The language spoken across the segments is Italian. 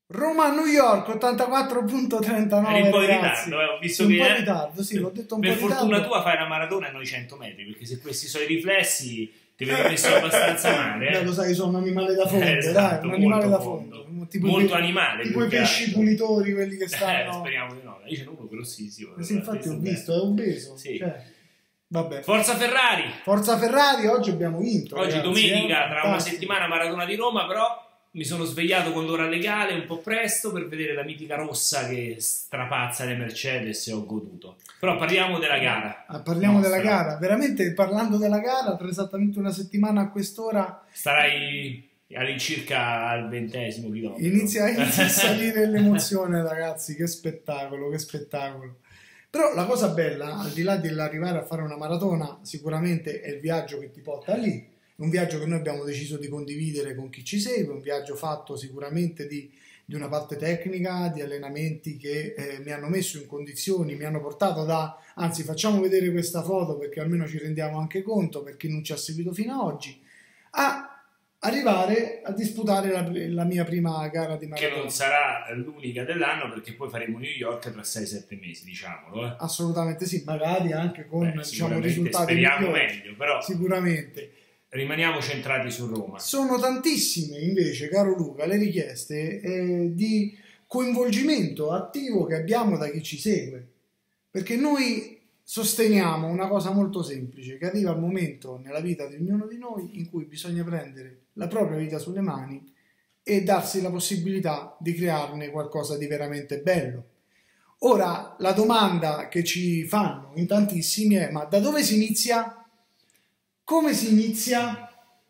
Roma-New York 84.39. Eri un po' in ragazzi. ritardo, ho visto Un che po' in ritardo, sì, l'ho detto un po' per in fortuna ritardo. tua fai una maratona e noi 100 metri, perché se questi sono i riflessi ti vedo messo abbastanza male. Beh, lo sai, sono un animale da fondo, Esatto, dai, un animale molto da fondo. fondo. Molto animale, tipo più i che pesci altro. pulitori, quelli che stanno... Speriamo di no. Io ce n'ho uno grossissimo. Sì, infatti ho visto, è obeso. Sì. Cioè, vabbè. Forza Ferrari! Forza Ferrari, oggi abbiamo vinto. Oggi ragazzi, domenica, tra una fantastico. settimana, maratona di Roma, però mi sono svegliato con l'ora legale un po' presto per vedere la mitica rossa che strapazza le Mercedes e ho goduto. Però parliamo della gara. Parliamo nostra. della gara, veramente parlando della gara, tra esattamente una settimana a quest'ora Starai all'incirca al 20° chilometro. inizia a salire l'emozione, ragazzi, che spettacolo, che spettacolo. Però la cosa bella, al di là dell'arrivare a fare una maratona, sicuramente è il viaggio che ti porta lì. È un viaggio che noi abbiamo deciso di condividere con chi ci segue, un viaggio fatto sicuramente di una parte tecnica, di allenamenti che mi hanno messo in condizioni, mi hanno portato anzi facciamo vedere questa foto perché almeno ci rendiamo anche conto, per chi non ci ha seguito fino ad oggi, a arrivare a disputare la mia prima gara di maratona. Che non sarà l'unica dell'anno, perché poi faremo New York tra 6-7 mesi, diciamolo. Assolutamente sì, magari anche con diciamo, sicuramente risultati speriamo migliori. meglio, però Sicuramente. rimaniamo centrati su Roma. Sono tantissime invece, caro Luca, le richieste di coinvolgimento attivo che abbiamo da chi ci segue, perché noi sosteniamo una cosa molto semplice, che arriva il momento nella vita di ognuno di noi in cui bisogna prendere la propria vita sulle mani e darsi la possibilità di crearne qualcosa di veramente bello. Ora, la domanda che ci fanno in tantissimi è: ma da dove si inizia? Come si inizia?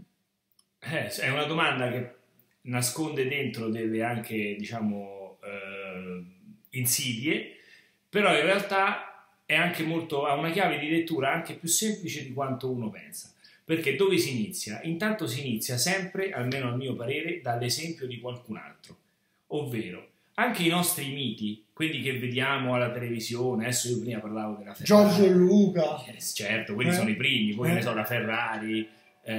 È una domanda che nasconde dentro delle anche, diciamo, insidie, però in realtà è anche ha una chiave di lettura anche più semplice di quanto uno pensa. Perché dove si inizia? Intanto si inizia sempre, almeno a mio parere, dall'esempio di qualcun altro. Ovvero, anche i nostri miti, quelli che vediamo alla televisione, adesso io prima parlavo della Ferrari. Giorgio e Luca. Certo, quelli sono i primi, poi ne so, la Ferrari.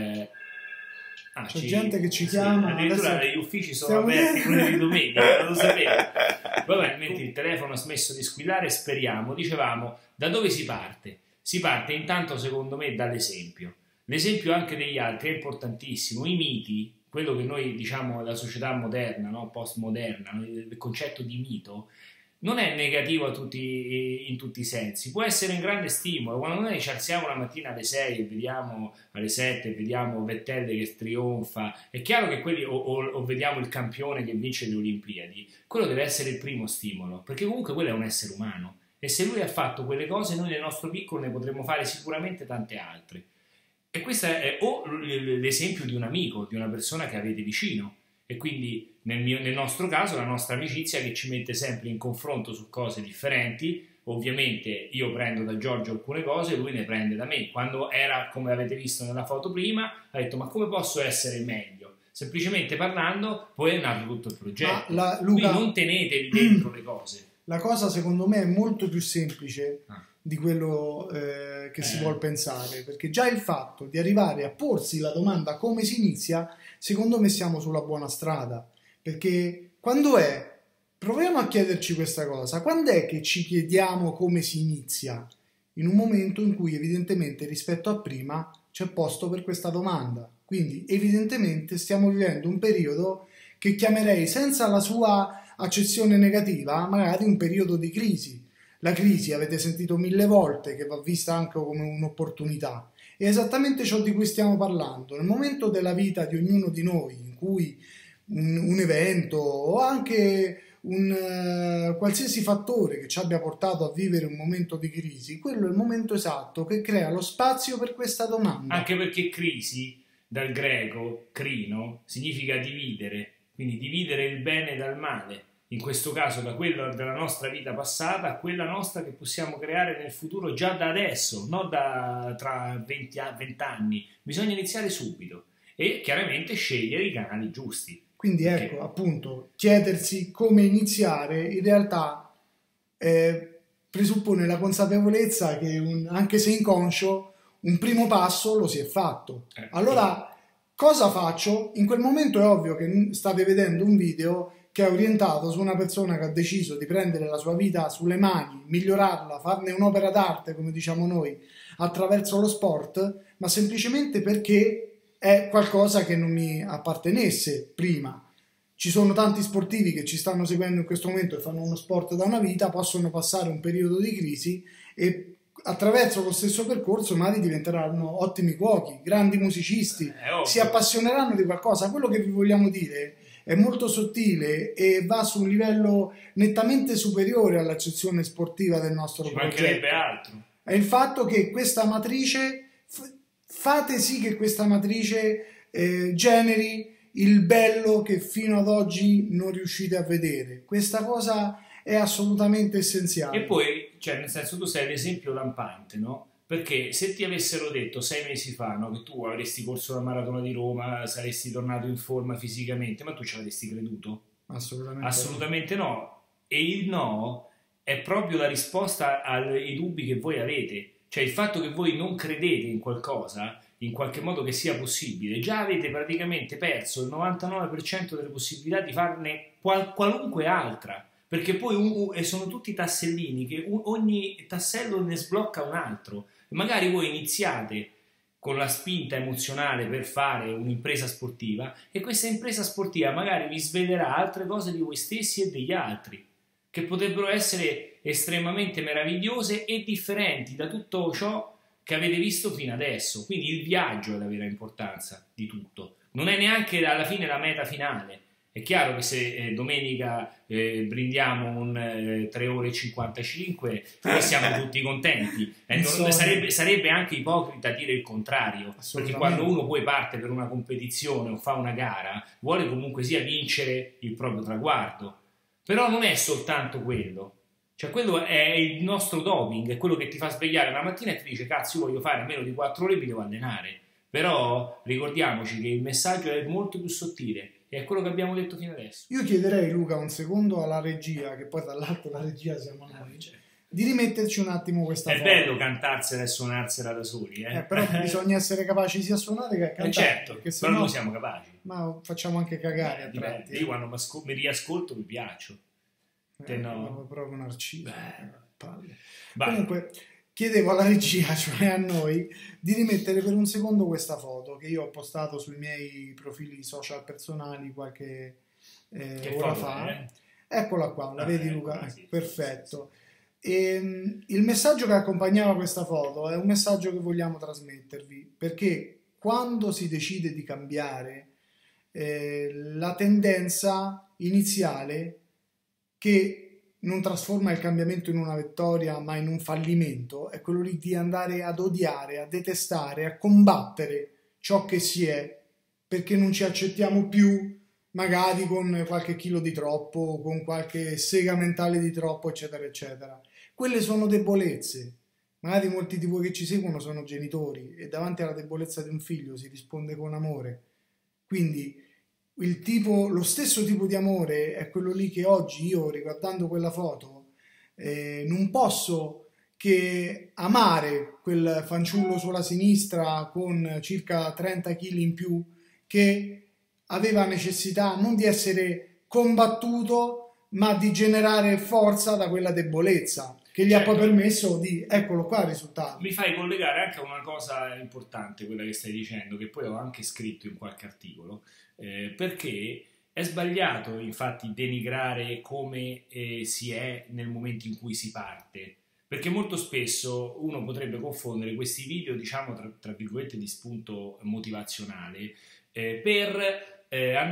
C'è gente che ci chiama. Addirittura adesso gli uffici sono aperti quelli di domenica, non lo sapevo. Vabbè, mentre il telefono ha smesso di squillare, speriamo. Dicevamo, da dove si parte? Si parte intanto, secondo me, dall'esempio. L'esempio anche degli altri è importantissimo. I miti, quello che noi diciamo la società moderna, no? Postmoderna, no? Il concetto di mito non è negativo in tutti i sensi, può essere un grande stimolo. Quando noi ci alziamo la mattina alle 6 e vediamo alle 7 e vediamo Vettel che trionfa, è chiaro che quelli o vediamo il campione che vince le Olimpiadi, quello deve essere il primo stimolo, perché comunque quello è un essere umano e se lui ha fatto quelle cose noi nel nostro piccolo ne potremmo fare sicuramente tante altre. E questo è o l'esempio di un amico, di una persona che avete vicino, e quindi nel nostro caso la nostra amicizia che ci mette sempre in confronto su cose differenti. Ovviamente io prendo da Giorgio alcune cose, lui ne prende da me. Quando era, come avete visto nella foto prima, ha detto: ma come posso essere meglio? Semplicemente parlando, poi è nato tutto il progetto. Luca, quindi non tenetevi dentro le cose. La cosa secondo me è molto più semplice di quello che si vuol pensare, perché già il fatto di arrivare a porsi la domanda come si inizia, secondo me siamo sulla buona strada, perché proviamo a chiederci questa cosa, quando è che ci chiediamo come si inizia? In un momento in cui evidentemente rispetto a prima c'è posto per questa domanda, quindi evidentemente stiamo vivendo un periodo che chiamerei, senza la sua accezione negativa, magari un periodo di crisi. La crisi, avete sentito 1000 volte, che va vista anche come un'opportunità. È esattamente ciò di cui stiamo parlando. Nel momento della vita di ognuno di noi, in cui un evento o anche un qualsiasi fattore che ci abbia portato a vivere un momento di crisi, quello è il momento esatto che crea lo spazio per questa domanda. Anche perché crisi, dal greco, crino, significa dividere, quindi dividere il bene dal male. In questo caso da quella della nostra vita passata a quella nostra che possiamo creare nel futuro già da adesso, non tra 20 anni. Bisogna iniziare subito e chiaramente scegliere i canali giusti. Quindi ecco, appunto, chiedersi come iniziare in realtà presuppone la consapevolezza che anche se inconscio un primo passo lo si è fatto. Allora cosa faccio? In quel momento è ovvio che state vedendo un video che è orientato su una persona che ha deciso di prendere la sua vita sulle mani, migliorarla, farne un'opera d'arte, come diciamo noi, attraverso lo sport, ma semplicemente perché è qualcosa che non mi appartenesse prima. Ci sono tanti sportivi che ci stanno seguendo in questo momento e fanno uno sport da una vita, possono passare un periodo di crisi e attraverso lo stesso percorso magari diventeranno ottimi cuochi, grandi musicisti, si appassioneranno di qualcosa. Quello che vi vogliamo dire è molto sottile e va su un livello nettamente superiore all'accezione sportiva del nostro progetto. Ci mancherebbe altro. È il fatto che questa matrice, fate sì che questa matrice generi il bello che fino ad oggi non riuscite a vedere. Questa cosa è assolutamente essenziale. E poi, cioè, nel senso, tu sei l'esempio lampante, no? Perché se ti avessero detto 6 mesi fa, no, che tu avresti corso la maratona di Roma, saresti tornato in forma fisicamente, ma tu ci avresti creduto? Assolutamente no. E il no è proprio la risposta ai dubbi che voi avete. Cioè il fatto che voi non credete in qualcosa, in qualche modo che sia possibile, già avete praticamente perso il 99% delle possibilità di farne qualunque altra. Perché poi sono tutti tassellini, che ogni tassello ne sblocca un altro. Magari voi iniziate con la spinta emozionale per fare un'impresa sportiva e questa impresa sportiva magari vi svelerà altre cose di voi stessi e degli altri, che potrebbero essere estremamente meravigliose e differenti da tutto ciò che avete visto fino adesso. Quindi il viaggio è la vera importanza di tutto. Non è neanche alla fine la meta finale. È chiaro che se domenica brindiamo un 3 ore e 55 noi siamo tutti contenti. Sarebbe anche ipocrita dire il contrario, perché quando uno poi parte per una competizione o fa una gara vuole comunque sia vincere il proprio traguardo. Però non è soltanto quello. Cioè quello è il nostro doping, è quello che ti fa svegliare la mattina e ti dice cazzo, io voglio fare meno di 4 ore e mi devo allenare. Però ricordiamoci che il messaggio è molto più sottile. E è quello che abbiamo detto fino adesso. Io chiederei, Luca, un secondo alla regia, che poi tra l'altro la regia siamo noi, di rimetterci un attimo questa foto. È bello cantarsela e suonarsela da soli, però bisogna essere capaci sia a suonare che a cantare. Certo, però noi siamo capaci. Ma facciamo anche cagare a tratti. Io quando mi riascolto mi piaccio. Te no. Proprio narciso. Comunque, chiedevo alla regia, cioè a noi, di rimettere per un secondo questa foto che io ho postato sui miei profili social personali qualche ora fa. Eccola qua, la vedi Luca? Sì, perfetto. E, il messaggio che accompagnava questa foto è un messaggio che vogliamo trasmettervi, perché quando si decide di cambiare, la tendenza iniziale che non trasforma il cambiamento in una vittoria ma in un fallimento è quello lì di andare ad odiare, a detestare, a combattere ciò che si è, perché non ci accettiamo più, magari con qualche chilo di troppo, con qualche sega mentale di troppo, eccetera eccetera. Quelle sono debolezze. Magari molti di voi che ci seguono sono genitori e davanti alla debolezza di un figlio si risponde con amore. Quindi lo stesso tipo di amore è quello lì che oggi io, riguardando quella foto, non posso che amare quel fanciullo sulla sinistra con circa 30 kg in più che aveva necessità non di essere combattuto ma di generare forza da quella debolezza che gli ha poi permesso di, eccolo qua il risultato. Mi fai collegare anche a una cosa importante, quella che stai dicendo, che poi ho anche scritto in qualche articolo, perché è sbagliato infatti denigrare come si è nel momento in cui si parte, perché molto spesso uno potrebbe confondere questi video, diciamo tra virgolette, di spunto motivazionale per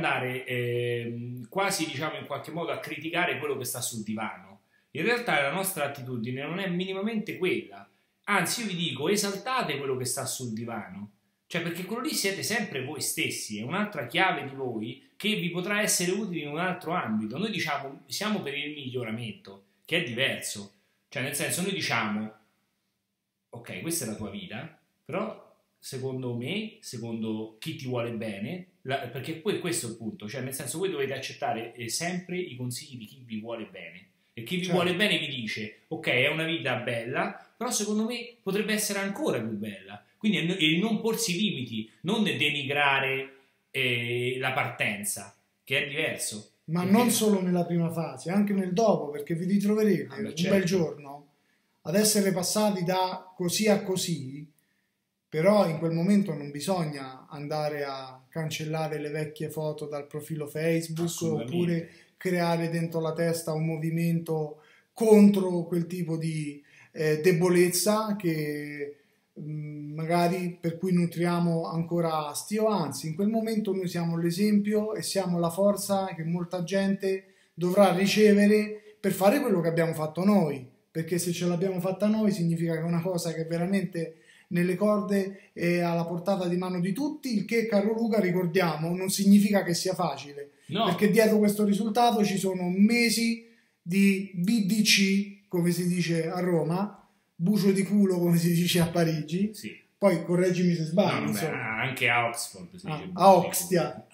andare quasi, diciamo, in qualche modo a criticare quello che sta sul divano. In realtà la nostra attitudine non è minimamente quella, anzi io vi dico esaltate quello che sta sul divano, cioè perché quello lì siete sempre voi stessi, è un'altra chiave di voi che vi potrà essere utile in un altro ambito. Noi diciamo siamo per il miglioramento, che è diverso, cioè nel senso noi diciamo ok, questa è la tua vita, però secondo me, secondo chi ti vuole bene, perché poi questo è il punto, cioè nel senso voi dovete accettare sempre i consigli di chi vi vuole bene. E chi vi vuole bene vi dice ok, è una vita bella, però secondo me potrebbe essere ancora più bella. Quindi è non porsi limiti, non denigrare la partenza, che è diverso. Ma non solo nella prima fase, anche nel dopo, perché vi ritroverete un bel giorno ad essere passati da così a così, però in quel momento non bisogna andare a cancellare le vecchie foto dal profilo Facebook oppure creare dentro la testa un movimento contro quel tipo di debolezza che magari per cui nutriamo ancora astio. Anzi, in quel momento noi siamo l'esempio e siamo la forza che molta gente dovrà ricevere per fare quello che abbiamo fatto noi, perché se ce l'abbiamo fatta noi significa che è una cosa che veramente nelle corde e alla portata di mano di tutti, il che, caro Luca, ricordiamo, non significa che sia facile, perché dietro questo risultato ci sono mesi di BDC, come si dice a Roma, bucio di culo, come si dice a Parigi. Sì. Poi correggimi se sbaglio. Anche a Oxford si dice a Oxtia.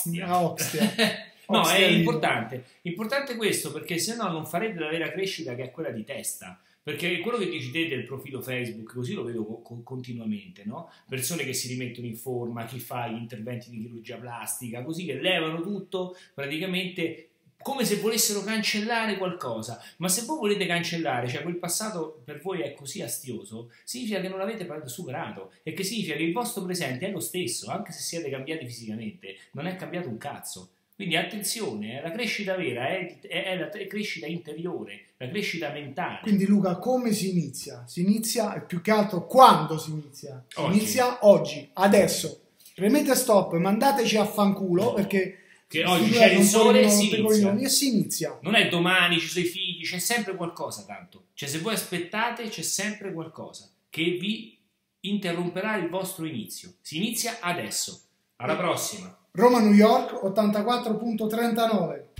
No, è importante questo, perché se no non farete la vera crescita, che è quella di testa. Perché quello che dici te del profilo Facebook, così lo vedo continuamente, no? Persone che si rimettono in forma, chi fa gli interventi di chirurgia plastica, così, che levano tutto praticamente come se volessero cancellare qualcosa. Ma se voi volete cancellare, cioè quel passato per voi è così astioso, significa che non l'avete superato, e che significa che il vostro presente è lo stesso, anche se siete cambiati fisicamente, non è cambiato un cazzo. Quindi attenzione, la crescita vera è la crescita interiore, la crescita mentale. Quindi Luca, come si inizia? Si inizia, e più che altro quando si inizia? Si inizia oggi, adesso. Premete stop, mandateci a fanculo, perché che oggi c'è il sole e si inizia. Non è domani, ci sono i figli, c'è sempre qualcosa tanto. Cioè se voi aspettate c'è sempre qualcosa che vi interromperà il vostro inizio. Si inizia adesso. Alla prossima. Roma-New York 84.39.